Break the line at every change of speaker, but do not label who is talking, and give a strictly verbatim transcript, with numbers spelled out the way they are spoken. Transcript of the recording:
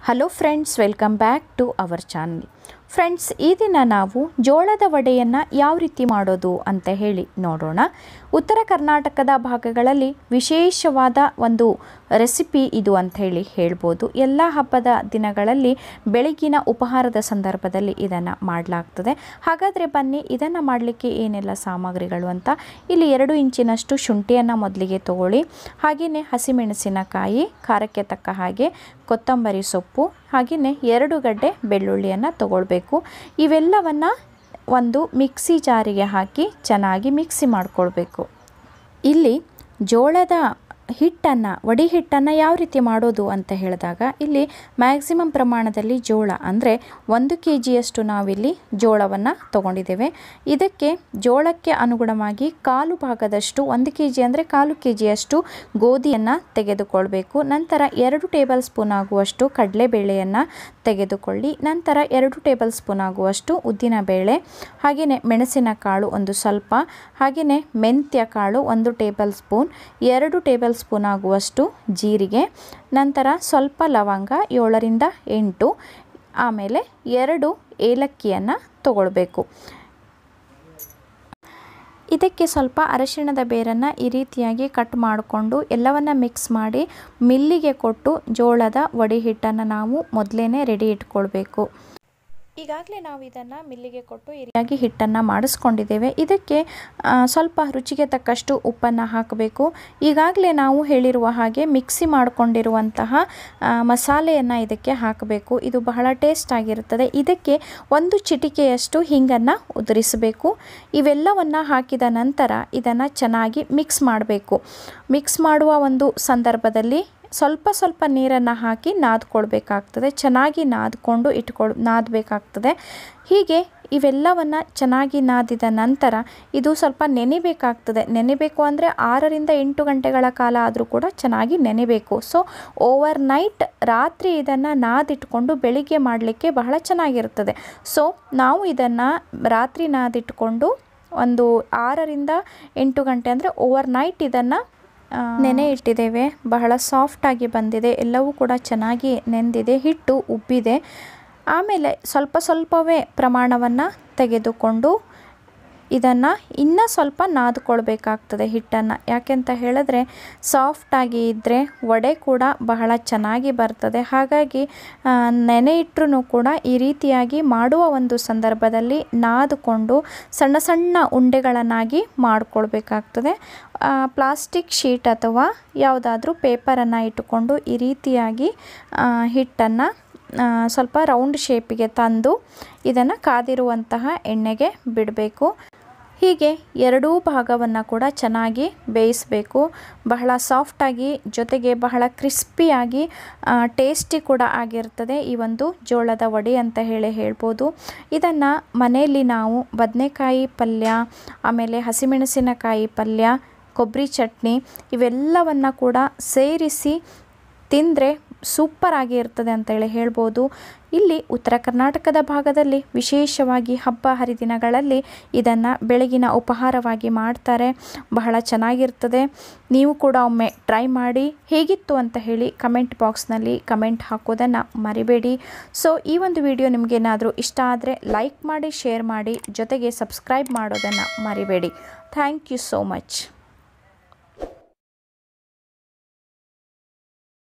Hello friends, welcome back to our channel. Friends, ಈ ದಿನ ನಾವು ಜೋಳದ ವಡೆಯನ್ನು ಯಾವ ರೀತಿ ಮಾಡೋದು ಅಂತ ಹೇಳಿ ನೋಡೋಣ. ಉತ್ತರ ಕರ್ನಾಟಕದ ಭಾಗಗಳಲ್ಲಿ ವಿಶೇಷವಾದ ಒಂದು ರೆಸಿಪಿ ಇದು ಅಂತ ಹೇಳಿ ಹೇಳ್ಬೋದು. ಎಲ್ಲ ಹಬ್ಬದ ದಿನಗಳಲ್ಲಿ ಬೆಳಗಿನ ಉಪಹಾರದ ಸಂದರ್ಭದಲ್ಲಿ ಇದನ್ನು ಮಾಡಲಾಗ್ತದೆ. ಹಾಗಾದರೆ ಬನ್ನಿ, ಇದನ್ನು ಮಾಡಲಿಕ್ಕೆ ಏನೆಲ್ಲ ಸಾಮಗ್ರಿಗಳು ಅಂತ. ಇಲ್ಲಿ ಎರಡು ಇಂಚಿನಷ್ಟು ಶುಂಠಿಯನ್ನು ಮೊದಲಿಗೆ ತಗೊಳ್ಳಿ. ಹಾಗೆಯೇ ಹಸಿಮೆಣಸಿನಕಾಯಿ, ಖಾರಕ್ಕೆ ತಕ್ಕ ಹಾಗೆ ಕೊತ್ತಂಬರಿ ಸೊಪ್ಪು, ಹಾಗೆಯೇ ಎರಡು ಗಡ್ಡೆ ಬೆಳ್ಳುಳ್ಳಿಯನ್ನು ತಗೊಳ್ಬೇಕು. ಇವೆಲ್ಲವನ್ನು ಒಂದು ಮಿಕ್ಸಿ ಜಾರಿಗೆ ಹಾಕಿ ಚೆನ್ನಾಗಿ ಮಿಕ್ಸಿ ಮಾಡಿಕೊಳ್ಬೇಕು. ಇಲ್ಲಿ ಜೋಳದ ಹಿಟ್ಟನ್ನು ವಡಿ ಹಿಟ್ಟನ್ನು ಯಾವ ರೀತಿ ಮಾಡೋದು ಅಂತ ಹೇಳಿದಾಗ, ಇಲ್ಲಿ ಮ್ಯಾಕ್ಸಿಮಮ್ ಪ್ರಮಾಣದಲ್ಲಿ ಜೋಳ ಅಂದರೆ ಒಂದು ಕೆ ಜಿಯಷ್ಟು ನಾವಿಲ್ಲಿ ಜೋಳವನ್ನು ತಗೊಂಡಿದ್ದೇವೆ. ಇದಕ್ಕೆ ಜೋಳಕ್ಕೆ ಅನುಗುಣವಾಗಿ ಕಾಲು ಭಾಗದಷ್ಟು, ಒಂದು ಕೆ ಜಿ ಅಂದರೆ ಕಾಲು ಕೆ ಜಿಯಷ್ಟು ಗೋಧಿಯನ್ನು ತೆಗೆದುಕೊಳ್ಬೇಕು. ನಂತರ ಎರಡು ಟೇಬಲ್ ಸ್ಪೂನ್ ಆಗುವಷ್ಟು ಕಡಲೆಬೇಳೆಯನ್ನು ತೆಗೆದುಕೊಳ್ಳಿ. ನಂತರ ಎರಡು ಟೇಬಲ್ ಸ್ಪೂನ್ ಆಗುವಷ್ಟು ಉದ್ದಿನಬೇಳೆ, ಹಾಗೆಯೇ ಮೆಣಸಿನಕಾಳು ಒಂದು ಸ್ವಲ್ಪ, ಹಾಗೆಯೇ ಮೆಂತ್ಯ ಕಾಳು ಒಂದು ಟೇಬಲ್ ಸ್ಪೂನ್, ಎರಡು ಟೇಬಲ್ ಸ್ಪೂನ್ ಆಗುವಷ್ಟು ಜೀರಿಗೆ, ನಂತರ ಸ್ವಲ್ಪ ಲವಂಗ ಏಳರಿಂದ ಎಂಟು, ಆಮೇಲೆ ಎರಡು ಏಲಕ್ಕಿಯನ್ನು ತಗೊಳ್ಬೇಕು. ಇದಕ್ಕೆ ಸ್ವಲ್ಪ ಅರಿಶಿಣದ ಬೇರನ್ನು ಈ ರೀತಿಯಾಗಿ ಕಟ್ ಮಾಡಿಕೊಂಡು ಎಲ್ಲವನ್ನು ಮಿಕ್ಸ್ ಮಾಡಿ ಮಿಲ್ಲಿಗೆ ಕೊಟ್ಟು ಜೋಳದ ವಡಿ ಹಿಟ್ಟನ್ನು ನಾವು ಮೊದಲೇ ರೆಡಿ ಇಟ್ಕೊಳ್ಬೇಕು. ಈಗಾಗಲೇ ನಾವು ಇದನ್ನು ಮಿಲ್ಲಿಗೆ ಕೊಟ್ಟು ಈ ರೀತಿಯಾಗಿ ಹಿಟ್ಟನ್ನು ಮಾಡಿಸ್ಕೊಂಡಿದ್ದೇವೆ. ಇದಕ್ಕೆ ಸ್ವಲ್ಪ ರುಚಿಗೆ ತಕ್ಕಷ್ಟು ಉಪ್ಪನ್ನು ಹಾಕಬೇಕು. ಈಗಾಗಲೇ ನಾವು ಹೇಳಿರುವ ಹಾಗೆ ಮಿಕ್ಸಿ ಮಾಡಿಕೊಂಡಿರುವಂತಹ ಮಸಾಲೆಯನ್ನು ಇದಕ್ಕೆ ಹಾಕಬೇಕು. ಇದು ಬಹಳ ಟೇಸ್ಟ್ ಆಗಿರುತ್ತದೆ. ಇದಕ್ಕೆ ಒಂದು ಚಿಟಿಕೆಯಷ್ಟು ಹಿಂಗನ್ನು ಉದುರಿಸಬೇಕು. ಇವೆಲ್ಲವನ್ನು ಹಾಕಿದ ನಂತರ ಇದನ್ನು ಚೆನ್ನಾಗಿ ಮಿಕ್ಸ್ ಮಾಡಬೇಕು. ಮಿಕ್ಸ್ ಮಾಡುವ ಒಂದು ಸಂದರ್ಭದಲ್ಲಿ ಸ್ವಲ್ಪ ಸ್ವಲ್ಪ ನೀರನ್ನು ಹಾಕಿ ನಾದ್ಕೊಳ್ಬೇಕಾಗ್ತದೆ. ಚೆನ್ನಾಗಿ ನಾದ್ಕೊಂಡು ಇಟ್ಕೊಳ್ ನಾದಬೇಕಾಗ್ತದೆ. ಹೀಗೆ ಇವೆಲ್ಲವನ್ನು ಚೆನ್ನಾಗಿ ನಾದಿದ ನಂತರ ಇದು ಸ್ವಲ್ಪ ನೆನೆಬೇಕಾಗ್ತದೆ. ನೆನೆಬೇಕು ಅಂದರೆ ಆರರಿಂದ ಎಂಟು ಗಂಟೆಗಳ ಕಾಲ ಆದರೂ ಕೂಡ ಚೆನ್ನಾಗಿ ನೆನೆಬೇಕು. ಸೊ ಓವರ್ ನೈಟ್ ರಾತ್ರಿ ಇದನ್ನು ನಾದಿಟ್ಕೊಂಡು ಬೆಳಿಗ್ಗೆ ಮಾಡಲಿಕ್ಕೆ ಬಹಳ ಚೆನ್ನಾಗಿರ್ತದೆ. ಸೊ ನಾವು ಇದನ್ನು ರಾತ್ರಿ ನಾದಿಟ್ಕೊಂಡು ಒಂದು ಆರರಿಂದ ಎಂಟು ಗಂಟೆ ಅಂದರೆ ಓವರ್ ನೈಟ್ ಇದನ್ನು ನೆನೆ ಇಟ್ಟಿದ್ದೇವೆ. ಬಹಳ ಸಾಫ್ಟಾಗಿ ಬಂದಿದೆ. ಎಲ್ಲವೂ ಕೂಡ ಚೆನ್ನಾಗಿ ನೆಂದಿದೆ. ಹಿಟ್ಟು ಉಬ್ಬಿದೆ. ಆಮೇಲೆ ಸ್ವಲ್ಪ ಸ್ವಲ್ಪವೇ ಪ್ರಮಾಣವನ್ನು ತೆಗೆದುಕೊಂಡು ಇದನ್ನು ಇನ್ನೂ ಸ್ವಲ್ಪ ನಾದ್ಕೊಳ್ಬೇಕಾಗ್ತದೆ ಹಿಟ್ಟನ್ನು. ಯಾಕೆಂತ ಹೇಳಿದ್ರೆ ಸಾಫ್ಟಾಗಿ ಇದ್ದರೆ ವಡೆ ಕೂಡ ಬಹಳ ಚೆನ್ನಾಗಿ ಬರ್ತದೆ. ಹಾಗಾಗಿ ನೆನೆ ಇಟ್ಟರೂ ಕೂಡ ಈ ರೀತಿಯಾಗಿ ಮಾಡುವ ಒಂದು ಸಂದರ್ಭದಲ್ಲಿ ನಾದಿಕೊಂಡು ಸಣ್ಣ ಸಣ್ಣ ಉಂಡೆಗಳನ್ನಾಗಿ ಮಾಡಿಕೊಳ್ಬೇಕಾಗ್ತದೆ. ಪ್ಲಾಸ್ಟಿಕ್ ಶೀಟ್ ಅಥವಾ ಯಾವುದಾದ್ರೂ ಪೇಪರನ್ನು ಇಟ್ಟುಕೊಂಡು ಈ ರೀತಿಯಾಗಿ ಹಿಟ್ಟನ್ನು ಸ್ವಲ್ಪ ರೌಂಡ್ ಶೇಪಿಗೆ ತಂದು ಇದನ್ನು ಕಾದಿರುವಂತಹ ಎಣ್ಣೆಗೆ ಬಿಡಬೇಕು. ಹೀಗೆ ಎರಡೂ ಭಾಗವನ್ನು ಕೂಡ ಚೆನ್ನಾಗಿ ಬೇಯಿಸಬೇಕು. ಬಹಳ ಸಾಫ್ಟಾಗಿ, ಜೊತೆಗೆ ಬಹಳ ಕ್ರಿಸ್ಪಿಯಾಗಿ, ಟೇಸ್ಟಿ ಕೂಡ ಆಗಿರ್ತದೆ ಈ ಒಂದು ಜೋಳದ ವಡೆ ಅಂತ ಹೇಳಿ ಹೇಳ್ಬೋದು. ಇದನ್ನು ಮನೆಯಲ್ಲಿ ನಾವು ಬದನೆಕಾಯಿ ಪಲ್ಯ, ಆಮೇಲೆ ಹಸಿಮೆಣಸಿನಕಾಯಿ ಪಲ್ಯ, ಕೊಬ್ಬರಿ ಚಟ್ನಿ ಇವೆಲ್ಲವನ್ನು ಕೂಡ ಸೇರಿಸಿ ತಿಂದರೆ ಸೂಪರ್ ಆಗಿ ಇರ್ತದೆ ಅಂತೇಳಿ ಹೇಳ್ಬೋದು. ಇಲ್ಲಿ ಉತ್ತರ ಕರ್ನಾಟಕದ ಭಾಗದಲ್ಲಿ ವಿಶೇಷವಾಗಿ ಹಬ್ಬ ಹರಿದಿನಗಳಲ್ಲಿ ಇದನ್ನು ಬೆಳಗಿನ ಉಪಹಾರವಾಗಿ ಮಾಡ್ತಾರೆ. ಬಹಳ ಚೆನ್ನಾಗಿರ್ತದೆ. ನೀವು ಕೂಡ ಒಮ್ಮೆ ಟ್ರೈ ಮಾಡಿ ಹೇಗಿತ್ತು ಅಂತ ಹೇಳಿ ಕಮೆಂಟ್ ಬಾಕ್ಸ್ನಲ್ಲಿ ಕಮೆಂಟ್ ಹಾಕೋದನ್ನು ಮರಿಬೇಡಿ. ಸೊ ಈ ಒಂದು ವಿಡಿಯೋ ನಿಮಗೇನಾದರೂ ಇಷ್ಟ ಆದರೆ ಲೈಕ್ ಮಾಡಿ, ಶೇರ್ ಮಾಡಿ, ಜೊತೆಗೆ ಸಬ್ಸ್ಕ್ರೈಬ್ ಮಾಡೋದನ್ನು ಮರಿಬೇಡಿ. Thank you so much.